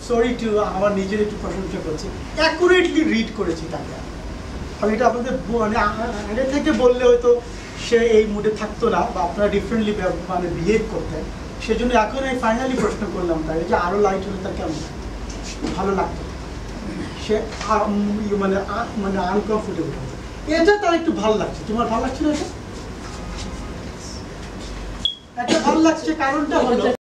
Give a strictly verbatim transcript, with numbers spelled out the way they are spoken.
Sorry to আমার নিজের একটু প্রশংসা করছি, অ্যাকুরেটলি রিড করেছি তাকে। আমি এটা আপনাদের মানে আগে থেকে বললে হয়তো সে এই মুডে থাকতো না বা আপনারা ডিফারেন্টলি মানে বিহেভ করতেন, সেজন্য এখন আমি ফাইনালি প্রশ্ন করলাম তাই যে আরও লাইট হলে তার কেমন ভালো লাগতো, সে মানে মানে আনকমফোর্টেবল। এটা তার একটু ভালো লাগছে। তোমার ভালো লাগছে না এটা? এটা ভালো লাগছে কারণটা হলো